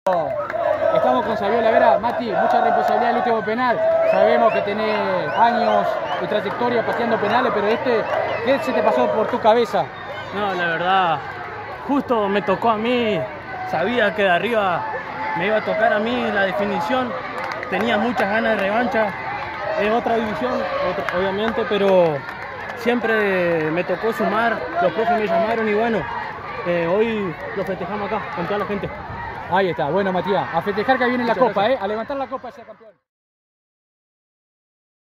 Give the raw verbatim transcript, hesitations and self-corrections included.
Estamos con Saviola Vera. Mati, mucha responsabilidad del último penal. Sabemos que tenés años de trayectoria pateando penales, pero este, ¿qué se te pasó por tu cabeza? No, la verdad, justo me tocó a mí. Sabía que de arriba me iba a tocar a mí la definición. Tenía muchas ganas de revancha. Es otra división, otra, obviamente, pero siempre me tocó sumar. Los profes me llamaron y bueno, eh, hoy lo festejamos acá con toda la gente. Ahí está, bueno Matías, a festejar que viene la Muchas copa, gracias. ¿eh? A levantar la copa y ser campeón.